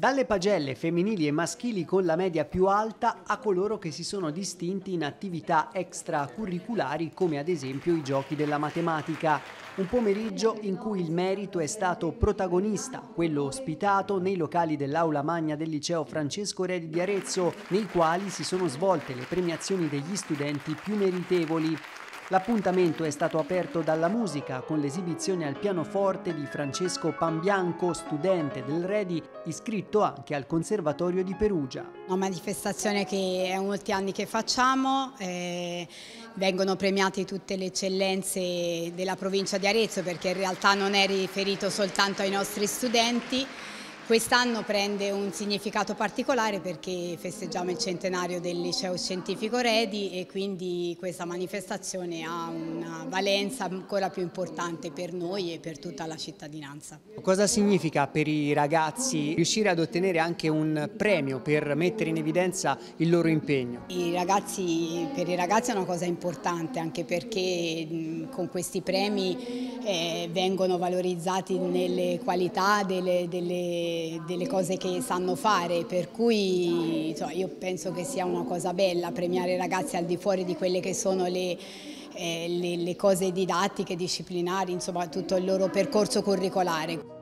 Dalle pagelle femminili e maschili con la media più alta a coloro che si sono distinti in attività extracurriculari come ad esempio i giochi della matematica. Un pomeriggio in cui il merito è stato protagonista, quello ospitato nei locali dell'Aula Magna del liceo Francesco Redi di Arezzo, nei quali si sono svolte le premiazioni degli studenti più meritevoli. L'appuntamento è stato aperto dalla musica con l'esibizione al pianoforte di Francesco Pambianco, studente del Redi, iscritto anche al Conservatorio di Perugia. Una manifestazione che è molti anni che facciamo, vengono premiate tutte le eccellenze della provincia di Arezzo perché in realtà non è riferito soltanto ai nostri studenti. Quest'anno prende un significato particolare perché festeggiamo il centenario del liceo scientifico Redi e quindi questa manifestazione ha una valenza ancora più importante per noi e per tutta la cittadinanza. Cosa significa per i ragazzi riuscire ad ottenere anche un premio per mettere in evidenza il loro impegno? Per i ragazzi è una cosa importante anche perché con questi premi vengono valorizzati nelle qualità delle cose che sanno fare, per cui insomma, io penso che sia una cosa bella premiare i ragazzi al di fuori di quelle che sono le cose didattiche, disciplinari, insomma tutto il loro percorso curricolare.